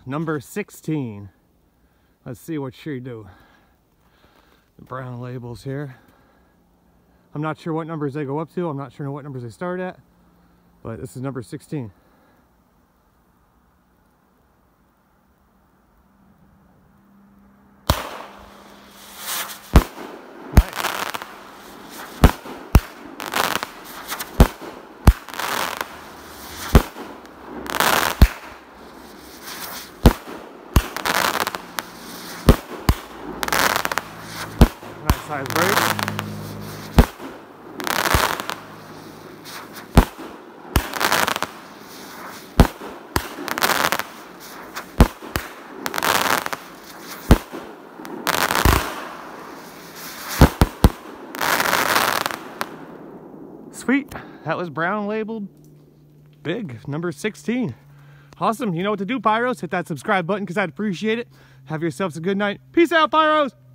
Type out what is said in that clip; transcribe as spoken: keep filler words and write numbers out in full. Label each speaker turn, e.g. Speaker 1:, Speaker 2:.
Speaker 1: number sixteen. Let's see what she do. The brown labels here. I'm not sure what numbers they go up to. I'm not sure what numbers they start at, but this is number sixteen. Size break. Sweet, that was brown labeled big, number sixteen. Awesome, you know what to do, Pyros. Hit that subscribe button because I'd appreciate it. Have yourselves a good night. Peace out, Pyros.